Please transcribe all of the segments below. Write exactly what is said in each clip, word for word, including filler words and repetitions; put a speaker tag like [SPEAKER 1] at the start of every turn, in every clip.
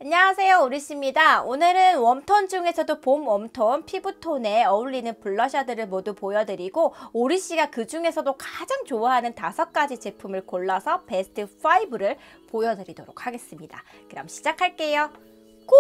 [SPEAKER 1] 안녕하세요, 오리씨입니다. 오늘은 웜톤 중에서도 봄 웜톤, 피부톤에 어울리는 블러셔들을 모두 보여드리고 오리씨가 그 중에서도 가장 좋아하는 다섯 가지 제품을 골라서 베스트 오를 보여드리도록 하겠습니다. 그럼 시작할게요. 고!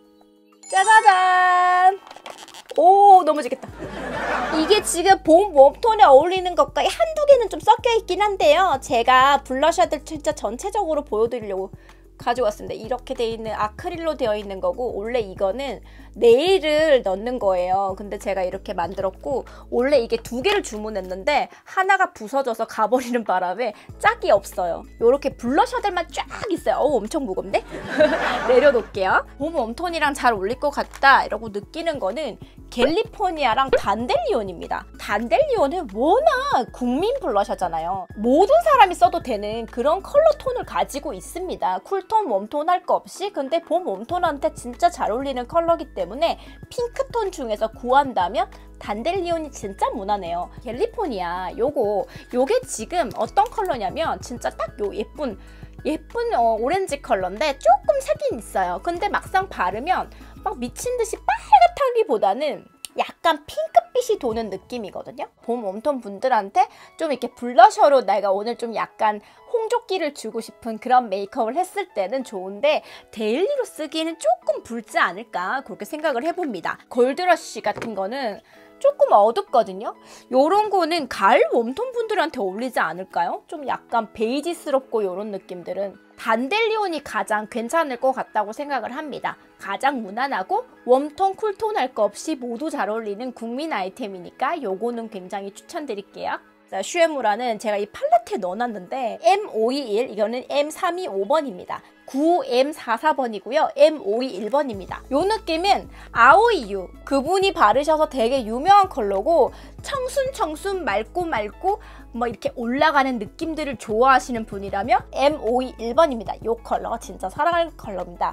[SPEAKER 1] 짜자잔! 오, 넘어지겠다. 이게 지금 봄 웜톤에 어울리는 것과 한두 개는 좀 섞여 있긴 한데요. 제가 블러셔들 진짜 전체적으로 보여드리려고 가져왔습니다. 이렇게 돼 있는 아크릴로 되어 있는 거고, 원래 이거는 네일을 넣는 거예요. 근데 제가 이렇게 만들었고, 원래 이게 두 개를 주문했는데 하나가 부서져서 가버리는 바람에 짝이 없어요. 이렇게 블러셔들만 쫙 있어요. 어우, 엄청 무겁네? 내려놓을게요. 봄 웜톤이랑 잘 어울릴 것 같다 이러고 느끼는 거는 캘리포니아랑 단델리온입니다. 단델리온은 워낙 국민 블러셔잖아요. 모든 사람이 써도 되는 그런 컬러 톤을 가지고 있습니다. 쿨톤, 웜톤 할 거 없이. 근데 봄 웜톤한테 진짜 잘 어울리는 컬러기 때문에 핑크톤 중에서 구한다면 단델리온이 진짜 무난해요. 캘리포니아 요거 요게 지금 어떤 컬러냐면 진짜 딱 요 예쁜 예쁜 어, 오렌지 컬러인데 조금 색이 있어요. 근데 막상 바르면 막 미친듯이 빨갛다기보다는 약간 핑크빛이 도는 느낌이거든요. 봄 웜톤 분들한테 좀 이렇게 블러셔로 내가 오늘 좀 약간 홍조기를 주고 싶은 그런 메이크업을 했을 때는 좋은데 데일리로 쓰기에는 조금 붉지 않을까 그렇게 생각을 해봅니다. 골드러쉬 같은 거는 조금 어둡거든요. 요런 거는 가을 웜톤 분들한테 어울리지 않을까요? 좀 약간 베이지스럽고 요런 느낌들은 단델리온이 가장 괜찮을 것 같다고 생각을 합니다. 가장 무난하고 웜톤, 쿨톤 할 거 없이 모두 잘 어울리는 국민 아이템이니까 요거는 굉장히 추천드릴게요. 자, 슈에무라는 제가 이 팔레트에 넣어놨는데 엠 오이일, 이거는 엠 삼이오 번입니다. 구 엠 사사 번이고요. 엠 오이일 번입니다. 요 느낌은 아오이유, 그분이 바르셔서 되게 유명한 컬러고 청순청순 맑고 맑고 뭐 이렇게 올라가는 느낌들을 좋아하시는 분이라면 엠 오이일 번입니다. 요 컬러 진짜 사랑하는 컬러입니다.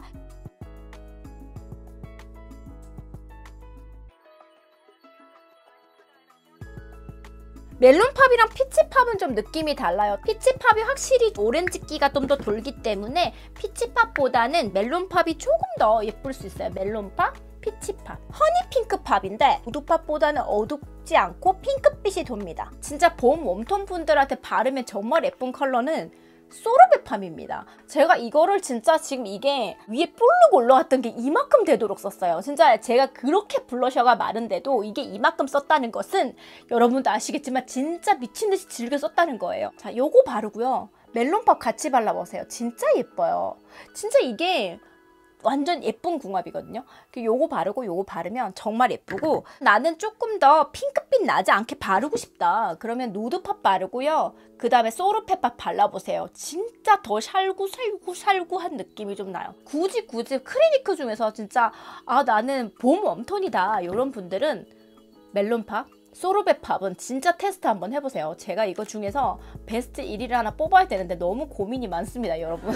[SPEAKER 1] 멜론팝이랑 피치팝은 좀 느낌이 달라요. 피치팝이 확실히 오렌지기가 좀 더 돌기 때문에 피치팝보다는 멜론팝이 조금 더 예쁠 수 있어요. 멜론팝, 피치팝. 허니핑크팝인데 우드팝보다는 어둡지 않고 핑크빛이 돕니다. 진짜 봄 웜톤 분들한테 바르면 정말 예쁜 컬러는 소르베팜입니다. 제가 이거를 진짜 지금 이게 위에 볼록 올라왔던 게 이만큼 되도록 썼어요. 진짜 제가 그렇게 블러셔가 많은데도 이게 이만큼 썼다는 것은 여러분도 아시겠지만 진짜 미친듯이 즐겨 썼다는 거예요. 자, 요거 바르고요. 멜론팝 같이 발라보세요. 진짜 예뻐요. 진짜 이게 완전 예쁜 궁합이거든요. 요거 바르고 요거 바르면 정말 예쁘고, 나는 조금 더 핑크빛 나지 않게 바르고 싶다 그러면 누드팝 바르고요. 그 다음에 소르페팝 발라보세요. 진짜 더 살구살구살구한 느낌이 좀 나요. 굳이 굳이 크리니크 중에서 진짜 아 나는 봄 웜톤이다 이런 분들은 멜론팝, 소르베팝은 진짜 테스트 한번 해보세요. 제가 이거 중에서 베스트 일 위를 하나 뽑아야 되는데 너무 고민이 많습니다, 여러분.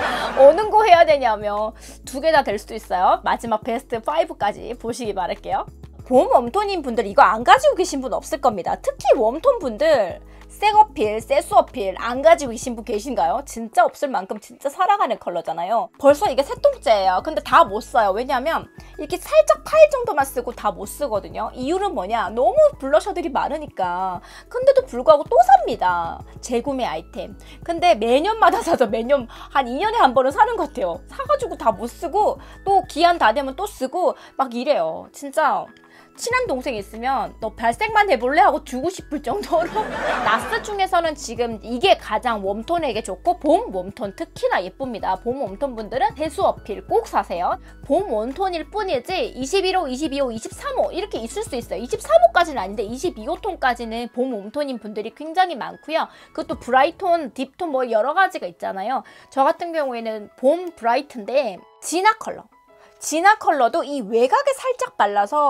[SPEAKER 1] 어느 거 해야 되냐면 두 개 다 될 수도 있어요. 마지막 베스트 오까지 보시기 바랄게요. 봄 웜톤인 분들 이거 안 가지고 계신 분 없을 겁니다. 특히 웜톤 분들 색 어필, 세수 어필 안 가지고 계신 분 계신가요? 진짜 없을 만큼 진짜 사랑하는 컬러잖아요. 벌써 이게 세 통째예요. 근데 다 못 써요. 왜냐면 이렇게 살짝 파일 정도만 쓰고 다 못 쓰거든요. 이유는 뭐냐? 너무 블러셔들이 많으니까. 근데도 불구하고 또 삽니다. 재구매 아이템. 근데 매년마다 사죠. 매년 한 이 년에 한 번은 사는 것 같아요. 사가지고 다 못 쓰고 또 기한 다 되면 또 쓰고 막 이래요. 진짜 친한 동생이 있으면 너 발색만 해볼래? 하고 주고 싶을 정도로 나스 중에서는 지금 이게 가장 웜톤에게 좋고 봄 웜톤 특히나 예쁩니다. 봄 웜톤 분들은 세수 어필 꼭 사세요. 봄 웜톤일 뿐이지 이십일 호, 이십이 호, 이십삼 호 이렇게 있을 수 있어요. 이십삼 호까지는 아닌데 이십이 호 톤까지는 봄 웜톤인 분들이 굉장히 많고요. 그것도 브라이톤, 딥톤 뭐 여러 가지가 있잖아요. 저 같은 경우에는 봄 브라이트인데 진화 컬러. 진화 컬러도 이 외곽에 살짝 발라서 약간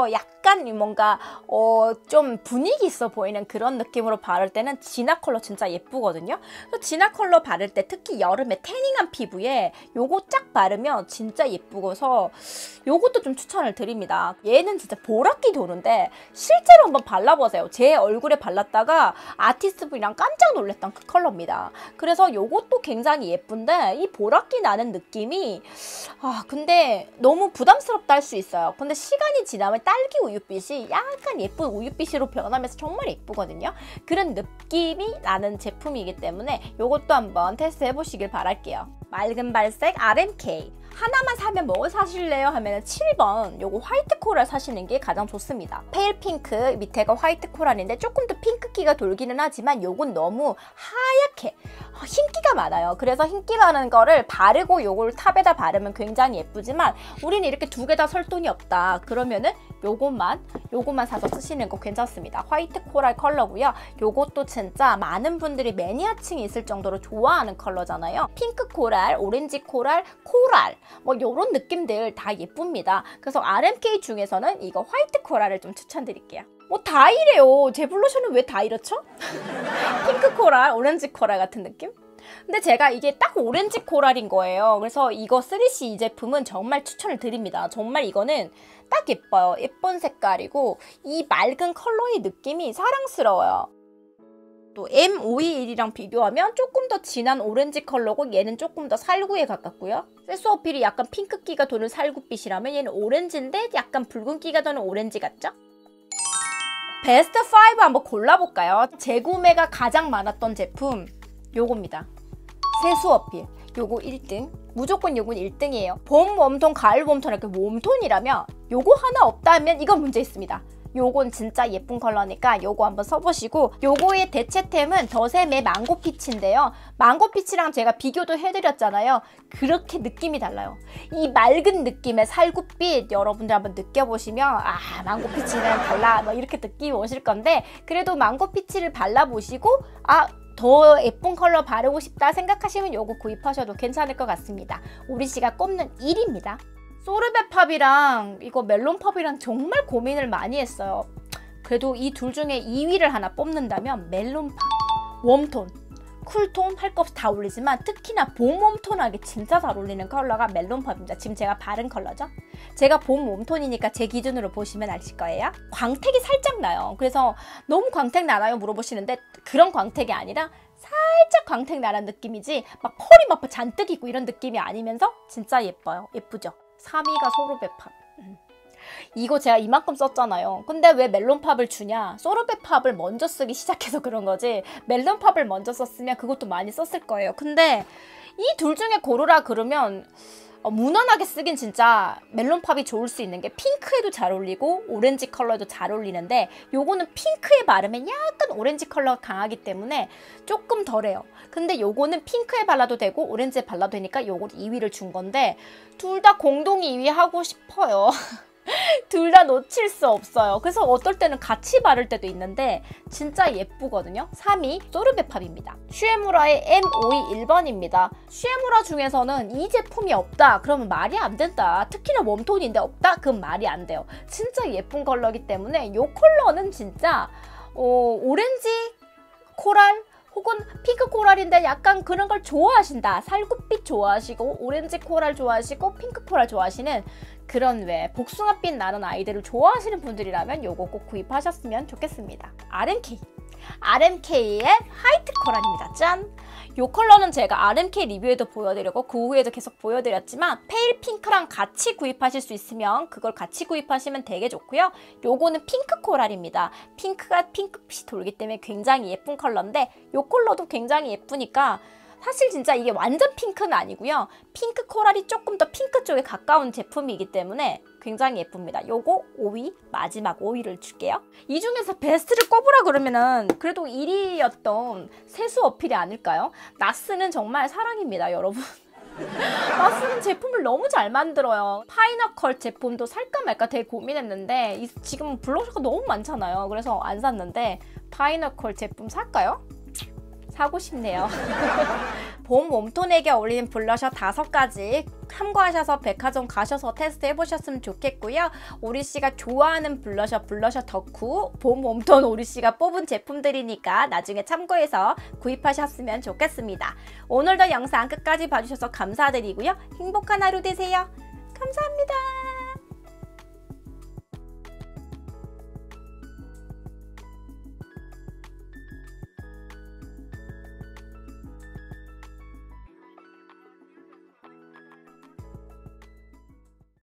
[SPEAKER 1] 약간 뭔가 어, 좀 분위기 있어 보이는 그런 느낌으로 바를 때는 진화 컬러 진짜 예쁘거든요. 그래서 진화 컬러 바를 때 특히 여름에 태닝한 피부에 요거 쫙 바르면 진짜 예쁘고서 요것도 좀 추천을 드립니다. 얘는 진짜 보랏기 도는데 실제로 한번 발라보세요. 제 얼굴에 발랐다가 아티스트 분이랑 깜짝 놀랐던 그 컬러입니다. 그래서 요것도 굉장히 예쁜데 이 보랏기 나는 느낌이 아 근데 너무 부담스럽다 할 수 있어요. 근데 시간이 지나면 딸기 우유빛이 약간 예쁜 우유빛으로 변하면서 정말 예쁘거든요. 그런 느낌이 나는 제품이기 때문에 요것도 한번 테스트 해보시길 바랄게요. 맑은 발색 알엠케이 하나만 사면 뭐 사실래요? 하면 칠 번 요거 화이트 코랄 사시는 게 가장 좋습니다. 페일 핑크 밑에가 화이트 코랄인데 조금 더 핑크기가 돌기는 하지만 요건 너무 하얗게 흰기가 많아요. 그래서 흰기 많은 거를 바르고 요걸 탑에다 바르면 굉장히 예쁘지만 우리는 이렇게 두 개 다 설 돈이 없다. 그러면은 요것만 요것만 사서 쓰시는 거 괜찮습니다. 화이트 코랄 컬러고요. 요것도 진짜 많은 분들이 매니아층이 있을 정도로 좋아하는 컬러잖아요. 핑크 코랄, 오렌지 코랄, 코랄 뭐 요런 느낌들 다 예쁩니다. 그래서 알엠케이 중에서는 이거 화이트 코랄을 좀 추천드릴게요. 뭐 다 이래요. 제 블러셔는 왜 다 이렇죠? 핑크 코랄, 오렌지 코랄 같은 느낌? 근데 제가 이게 딱 오렌지 코랄인 거예요. 그래서 이거 쓰리씨 이 제품은 정말 추천을 드립니다. 정말 이거는 딱 예뻐요. 예쁜 색깔이고 이 맑은 컬러의 느낌이 사랑스러워요. 또 엠 오이십일이랑 비교하면 조금 더 진한 오렌지 컬러고 얘는 조금 더 살구에 가깝고요. 세수 어필이 약간 핑크기가 도는 살구빛이라면 얘는 오렌지인데 약간 붉은기가 도는 오렌지 같죠? 베스트 오 한번 골라볼까요? 재구매가 가장 많았던 제품 요겁니다. 세수 어필 요거 일 등 무조건 요건 일 등이에요. 봄 웜톤, 가을 웜톤 이렇게 웜톤이라면 요거 하나 없다면 이건 문제 있습니다. 요건 진짜 예쁜 컬러니까 요거 한번 써보시고 요거의 대체템은 더샘의 망고 피치인데요. 망고 피치랑 제가 비교도 해드렸잖아요. 그렇게 느낌이 달라요. 이 맑은 느낌의 살구빛 여러분들 한번 느껴보시면 아 망고 피치는 달라 뭐 이렇게 느낌이 오실 건데 그래도 망고 피치를 발라보시고 아 더 예쁜 컬러 바르고 싶다 생각하시면 요거 구입하셔도 괜찮을 것 같습니다. 우리 씨가 꼽는 일 위입니다. 소르베팝이랑 이거 멜론팝이랑 정말 고민을 많이 했어요. 그래도 이 둘 중에 이 위를 하나 뽑는다면 멜론팝, 웜톤, 쿨톤 할 것 없이 다 어울리지만 특히나 봄 웜톤하게 진짜 잘 어울리는 컬러가 멜론팝입니다. 지금 제가 바른 컬러죠. 제가 봄 웜톤이니까 제 기준으로 보시면 아실 거예요. 광택이 살짝 나요. 그래서 너무 광택 나나요? 물어보시는데 그런 광택이 아니라 살짝 광택 나는 느낌이지 막 펄이 막 잔뜩 있고 이런 느낌이 아니면서 진짜 예뻐요. 예쁘죠? 삼 위가 소르베팝. 음. 이거 제가 이만큼 썼잖아요. 근데 왜 멜론팝을 주냐? 소르베팝을 먼저 쓰기 시작해서 그런 거지 멜론팝을 먼저 썼으면 그것도 많이 썼을 거예요. 근데 이 둘 중에 고르라 그러면 어, 무난하게 쓰긴 진짜 멜론팝이 좋을 수 있는 게 핑크에도 잘 어울리고 오렌지 컬러에도 잘 어울리는데 요거는 핑크에 바르면 약간 오렌지 컬러가 강하기 때문에 조금 덜해요. 근데 요거는 핑크에 발라도 되고 오렌지에 발라도 되니까 요거 이 위를 준 건데 둘 다 공동 이 위 하고 싶어요. 둘 다 놓칠 수 없어요. 그래서 어떨 때는 같이 바를 때도 있는데 진짜 예쁘거든요. 삼 위 소르베팝입니다. 슈에무라의 엠 오이십일 번입니다. 슈에무라 중에서는 이 제품이 없다 그러면 말이 안 된다. 특히나 웜톤인데 없다? 그건 말이 안 돼요. 진짜 예쁜 컬러이기 때문에 이 컬러는 진짜 어, 오렌지 코랄 혹은 핑크 코랄인데 약간 그런 걸 좋아하신다. 살구빛 좋아하시고 오렌지 코랄 좋아하시고 핑크 코랄 좋아하시는 그런 왜 복숭아빛 나는 아이들을 좋아하시는 분들이라면 요거 꼭 구입하셨으면 좋겠습니다. 알엠케이 알엠케이의 화이트 코랄입니다. 짠! 요 컬러는 제가 알엠케이 리뷰에도 보여드렸고 그 후에도 계속 보여드렸지만 페일 핑크랑 같이 구입하실 수 있으면 그걸 같이 구입하시면 되게 좋고요. 요거는 핑크 코랄입니다. 핑크가 핑크빛이 돌기 때문에 굉장히 예쁜 컬러인데 요 컬러도 굉장히 예쁘니까 사실 진짜 이게 완전 핑크는 아니고요. 핑크 코랄이 조금 더 핑크 쪽에 가까운 제품이기 때문에 굉장히 예쁩니다. 요거 오 위, 마지막 오 위를 줄게요. 이 중에서 베스트를 꼽으라 그러면은 그래도 일 위였던 세수 어필이 아닐까요? 나스는 정말 사랑입니다, 여러분. 나스는 제품을 너무 잘 만들어요. 파이너컬 제품도 살까 말까 되게 고민했는데 이, 지금 블러셔가 너무 많잖아요. 그래서 안 샀는데 파이너컬 제품 살까요? 사고 싶네요. 봄 웜톤에게 어울리는 블러셔 다섯 가지 참고하셔서 백화점 가셔서 테스트 해보셨으면 좋겠고요. 오리씨가 좋아하는 블러셔, 블러셔 덕후, 봄 웜톤 오리씨가 뽑은 제품들이니까 나중에 참고해서 구입하셨으면 좋겠습니다. 오늘도 영상 끝까지 봐주셔서 감사드리고요. 행복한 하루 되세요. 감사합니다.